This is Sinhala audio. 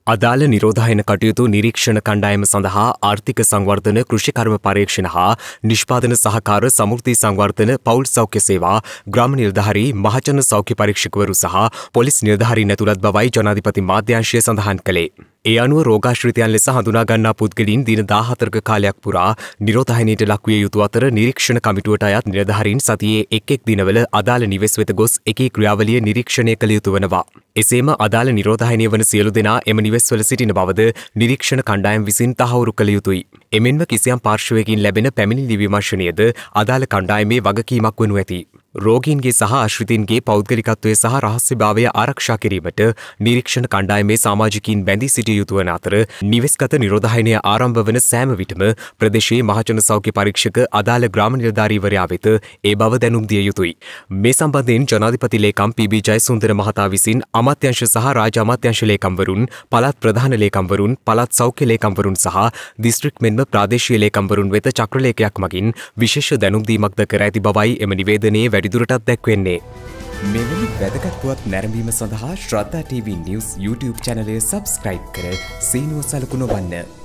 අදාළ නිරෝධායන කටයුතු නිරීක්ෂණ කණ්ඩායම සඳහා ආර්ථික සංවර්ධන කෘෂිකර්ම පරීක්ෂණ හා නිෂ්පාදන සහකාර සමෘද්ධි සංවර්ධන පවුල් සෞඛ්‍ය සේවා ග්‍රාම නිලධාරී මහජන සෞඛ්‍ය පරීක්ෂකවරු සහ පොලිස් නිලධාරීන් ඇතුළත් බවයි ජනාධිපති මාධ්‍යාංශය සඳහන් කළේ. ඒ අනුව රෝගාශ්‍රිතයන් ලෙස හඳුනා ගන්නා පුද්ගලයන් දින 14ක කාලයක් පුරා නිරෝධායනයට ලක්විය යුතු අතර නිරීක්ෂණ කමිටුවට අයත් නිලධාරීන් සතියේ එක් දිනවල අදාළ නිවෙස් වෙත ගොස් එකී ක්‍රියාවලිය නිරීක්ෂණය කළ යුතු වනවා. එසේම අදාළ නිරෝධායනය වන සියලු දෙනා එම නිවෙස්වල සිටින බවද නිරීක්ෂණ කණ්ඩායම් විසින් තහවුරු කළ යුතුයි. එමෙන්ම කිසියම් පාර්ශවයකින් ලැබෙන පැමිණිලි විමර්ශනයද අදාළ කණ්ඩායමේ වගකීමක් වනු ඇති. රෝගීන්ගේ සහ ආශ්‍රිතයින්ගේ පෞද්ගලිකත්වය සහ රහස්‍යභාවය ආරක්ෂා කිරීමට නිරීක්ෂණ කණ්ඩායමේ සමාජිකයින් බැඳී සිටිය යුතු වන අතර නිවෙස්ගත නිරෝධායනය ආරම්භ වන සෑම විටම ප්‍රදේශයේ මහජන සෞඛ්‍ය පරීක්ෂක අදාළ ග්‍රාම නිලධාරීවරයා වෙත ඒ බව දැනුම් දිය යුතුයි. මේ සම්බන්ධයෙන් ජනාධිපති ලේකම් පී.බී. ජයසුන්දර මහතා විසින් අමාත්‍යාංශ සහ රාජ්‍ය අමාත්‍යාංශ ලේකම්වරුන්, පළාත් ප්‍රධාන ලේකම්වරුන්, පළාත් සෞඛ්‍ය ලේකම්වරුන් සහ දිස්ත්‍රික් මෙන්ම ප්‍රාදේශීය ලේකම්වරුන් වෙත චක්‍රලේඛයක් මගින් විශේෂ දැනුම් දීමක්ද කර ඇති බවයි එම නිවේදනයේ වැඩිදුරටත් දැක්වෙන්නේ. මෙවැනි වැදගත් පුවත් නැරඹීම සඳහා ශ්‍රද්ධා TV News YouTube channel එක subscribe කර සීනුව සලකුණ වන්න.